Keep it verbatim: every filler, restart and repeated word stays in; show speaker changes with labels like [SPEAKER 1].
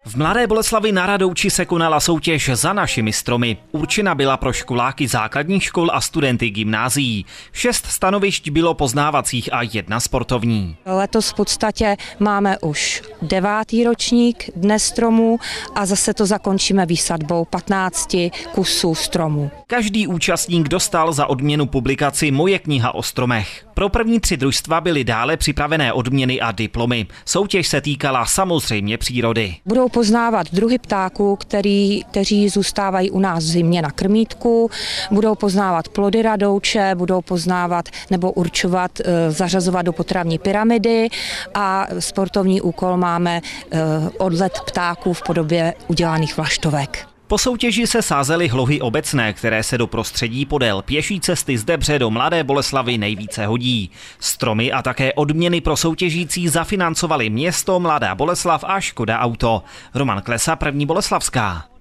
[SPEAKER 1] V Mladé Boleslavi na Radouči se konala soutěž Za našimi stromy. Určena byla pro školáky základních škol a studenty gymnázií. Šest stanovišť bylo poznávacích a jedna sportovní.
[SPEAKER 2] Letos v podstatě máme už devátý ročník Dne stromů a zase to zakončíme výsadbou patnácti kusů stromů.
[SPEAKER 1] Každý účastník dostal za odměnu publikaci Moje kniha o stromech. Pro první tři družstva byly dále připravené odměny a diplomy. Soutěž se týkala samozřejmě přírody.
[SPEAKER 2] Budou poznávat druhy ptáků, který, kteří zůstávají u nás v zimě na krmítku, budou poznávat plody Radouče, budou poznávat nebo určovat, zařazovat do potravní pyramidy a sportovní úkol máme odlet ptáků v podobě udělaných vlaštovek.
[SPEAKER 1] Po soutěži se sázely hlohy obecné, které se do prostředí podél pěší cesty z Debře do Mladé Boleslavi nejvíce hodí. Stromy a také odměny pro soutěžící zafinancovali město, Mladá Boleslav a Škoda Auto. Roman Klesa, První boleslavská.